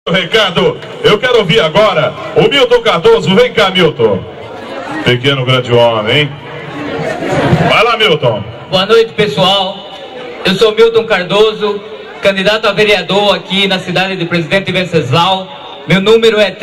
Recado, eu quero ouvir agora o Milton Cardoso. Vem cá, Milton. Pequeno grande homem, hein? Vai lá, Milton. Boa noite, pessoal. Eu sou Milton Cardoso, candidato a vereador aqui na cidade de Presidente Venceslau. Meu número é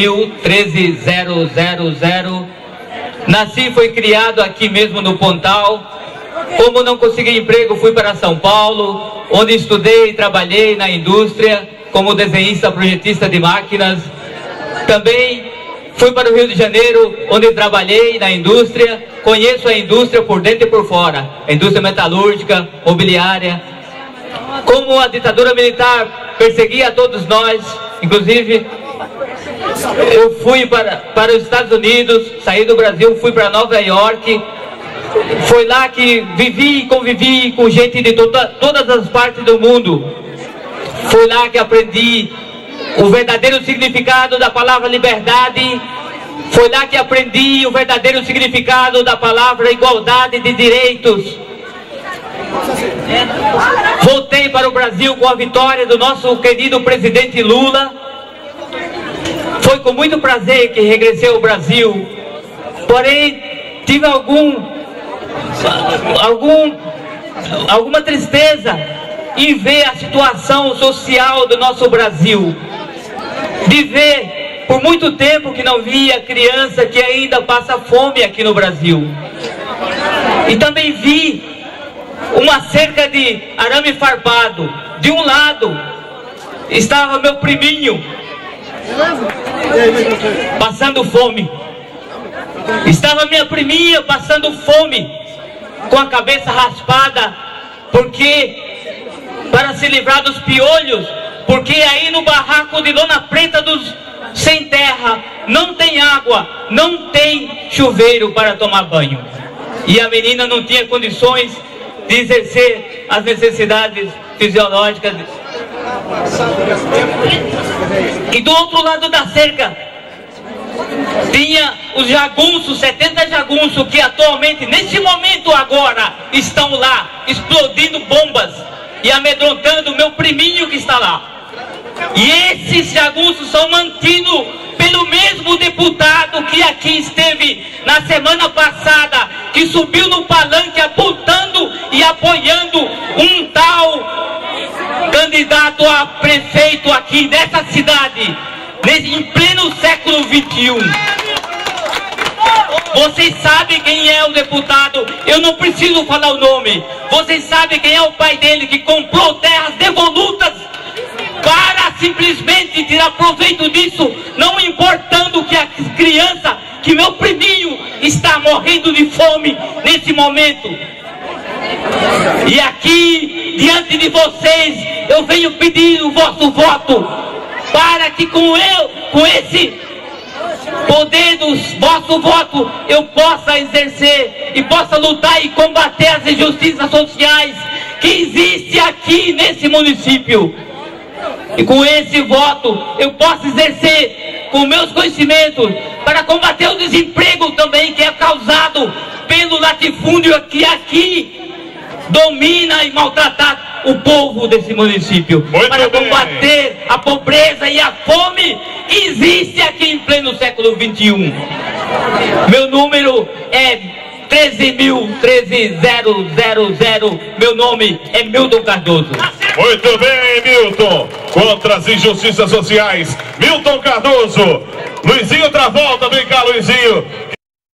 13.000. Nasci e fui criado aqui mesmo no Pontal. Como não consegui emprego, fui para São Paulo, onde estudei e trabalhei na indústria como desenhista, projetista de máquinas. Também fui para o Rio de Janeiro, onde trabalhei na indústria. Conheço a indústria por dentro e por fora, a indústria metalúrgica, mobiliária. Como a ditadura militar perseguia a todos nós, inclusive eu fui para os Estados Unidos, saí do Brasil, fui para Nova York. Foi lá que vivi e convivi com gente de todas as partes do mundo. Foi lá que aprendi o verdadeiro significado da palavra liberdade. Foi lá que aprendi o verdadeiro significado da palavra igualdade de direitos. Voltei para o Brasil com a vitória do nosso querido presidente Lula. Foi com muito prazer que regressei ao Brasil. Porém, tive alguma tristeza em ver a situação social do nosso Brasil, de ver por muito tempo que não via criança que ainda passa fome aqui no Brasil, e também vi uma cerca de arame farpado. De um lado estava meu priminho passando fome, estava minha priminha passando fome, com a cabeça raspada, para se livrar dos piolhos, porque aí no barraco de Dona Preta dos Sem Terra não tem água, não tem chuveiro para tomar banho, e a menina não tinha condições de exercer as necessidades fisiológicas. E do outro lado da cerca tinha os jagunços, 70 jagunços, que atualmente, nesse momento agora, estão lá explodindo bombas e amedrontando o meu priminho que está lá. E esses jagunços são mantidos pelo mesmo deputado que aqui esteve na semana passada, que subiu no palanque apontando e apoiando um tal candidato a prefeito aqui nessa cidade, em pleno século XXI. Vocês sabem quem é o deputado, eu não preciso falar o nome. Vocês sabem quem é o pai dele, que comprou terras devolutas para simplesmente tirar proveito disso, não importando que a criança, que meu priminho está morrendo de fome nesse momento. E aqui, diante de vocês, eu venho pedir o vosso voto, para que com esse poder do vosso voto eu possa exercer e possa lutar e combater as injustiças sociais que existem aqui nesse município. E com esse voto eu posso exercer com meus conhecimentos para combater o desemprego também, que é causado pelo latifúndio que aqui domina e maltrata o povo desse município. Para combater a pobreza e a fome que existe aqui em pleno século XXI. Meu número é 13.000. Meu nome é Milton Cardoso. Muito bem, Milton. Contra as injustiças sociais, Milton Cardoso. Luizinho Travolta, vem cá, Luizinho.